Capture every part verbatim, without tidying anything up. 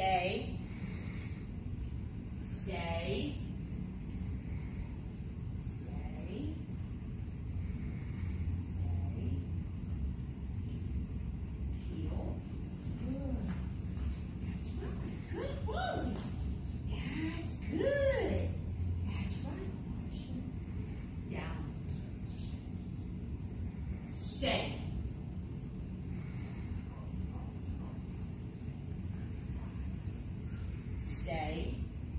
Stay. Stay. Stay. Stay. Heel. Good. That's right. Good boy. That's good. That's right. Down. Stay. Stay.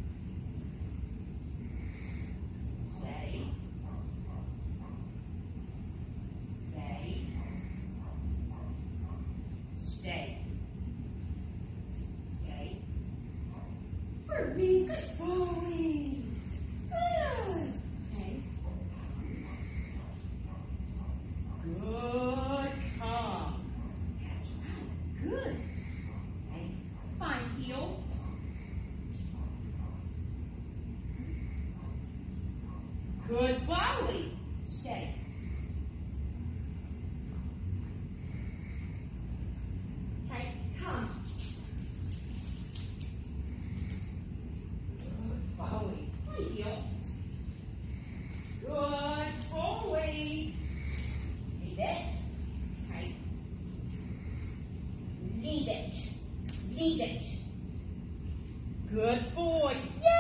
Stay. Stay. Stay. Stay. Very good boy. Good. Okay. Good. Calm. That's right. Good. Okay. Fine heel. Good Bowie. Stay. Okay, come. Good Bowie. High heel. Good Bowie. Leave it. Okay. Leave it. Leave it. Good boy.